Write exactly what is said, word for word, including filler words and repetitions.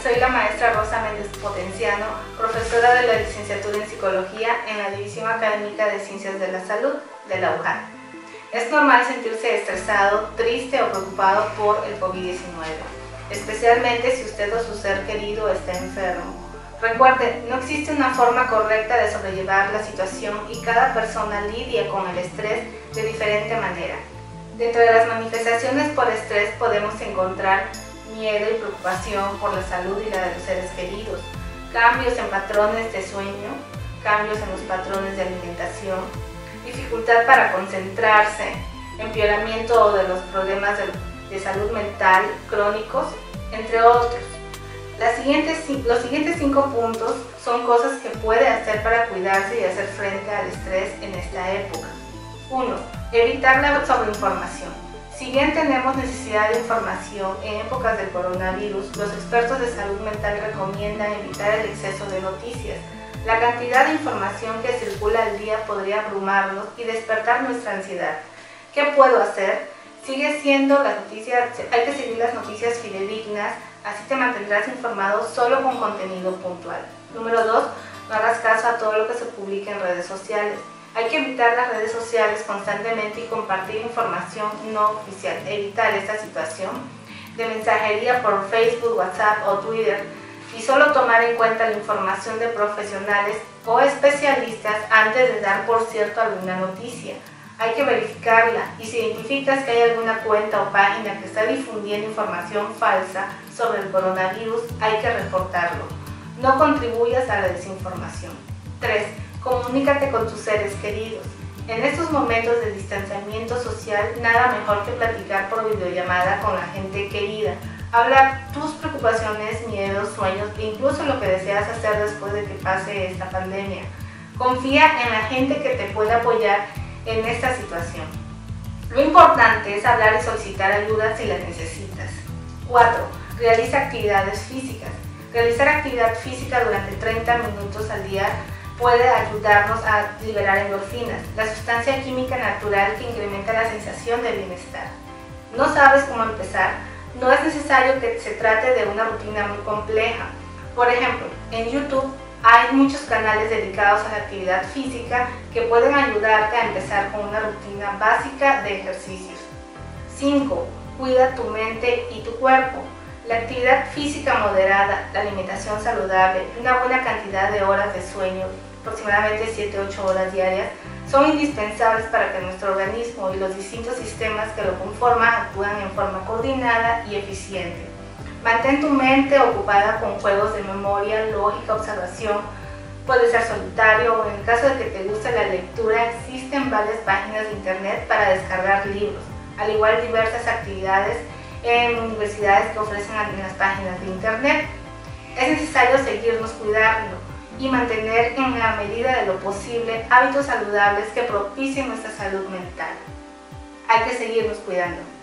soy la maestra Rosa Méndez Potenciano, profesora de la licenciatura en Psicología en la División Académica de Ciencias de la Salud de la U J A L. Es normal sentirse estresado, triste o preocupado por el COVID diecinueve, especialmente si usted o su ser querido está enfermo. Recuerde, no existe una forma correcta de sobrellevar la situación y cada persona lidia con el estrés de diferente manera. Dentro de las manifestaciones por estrés podemos encontrar miedo y preocupación por la salud y la de los seres queridos, cambios en patrones de sueño, cambios en los patrones de alimentación, dificultad para concentrarse, empeoramiento de los problemas de, de salud mental crónicos, entre otros. Las siguientes, los siguientes cinco puntos son cosas que puede hacer para cuidarse y hacer frente al estrés en esta época. uno. Evitar la sobreinformación. Si bien tenemos necesidad de información en épocas del coronavirus, los expertos de salud mental recomiendan evitar el exceso de noticias. La cantidad de información que circula al día podría abrumarnos y despertar nuestra ansiedad. ¿Qué puedo hacer? Sigue siendo las noticias, hay que seguir las noticias fidedignas, así te mantendrás informado solo con contenido puntual. Número dos. No hagas caso a todo lo que se publica en redes sociales. Hay que evitar las redes sociales constantemente y compartir información no oficial. Evitar esta situación de mensajería por Facebook, WhatsApp o Twitter y solo tomar en cuenta la información de profesionales o especialistas antes de dar por cierto alguna noticia. Hay que verificarla y si identificas que hay alguna cuenta o página que está difundiendo información falsa sobre el coronavirus, hay que reportarlo. No contribuyas a la desinformación. tres. Comunícate con tus seres queridos. En estos momentos de distanciamiento social, nada mejor que platicar por videollamada con la gente querida. Hablar tus preocupaciones, miedos, sueños e incluso lo que deseas hacer después de que pase esta pandemia. Confía en la gente que te puede apoyar en esta situación. Lo importante es hablar y solicitar ayuda si la necesitas. cuatro. Realiza actividades físicas. Realizar actividad física durante treinta minutos al día puede ayudarnos a liberar endorfinas, la sustancia química natural que incrementa la sensación de bienestar. ¿No sabes cómo empezar? No es necesario que se trate de una rutina muy compleja. Por ejemplo, en YouTube hay muchos canales dedicados a la actividad física que pueden ayudarte a empezar con una rutina básica de ejercicios. cinco. Cuida tu mente y tu cuerpo. La actividad física moderada, la alimentación saludable y una buena cantidad de horas de sueño, aproximadamente siete a ocho horas diarias, son indispensables para que nuestro organismo y los distintos sistemas que lo conforman actúen en forma coordinada y eficiente. Mantén tu mente ocupada con juegos de memoria, lógica, observación. Puede ser solitario o en el caso de que te guste la lectura, existen varias páginas de internet para descargar libros, al igual diversas actividades en universidades que ofrecen algunas páginas de internet. Es necesario seguirnos cuidando y mantener en la medida de lo posible hábitos saludables que propicien nuestra salud mental. Hay que seguirnos cuidando.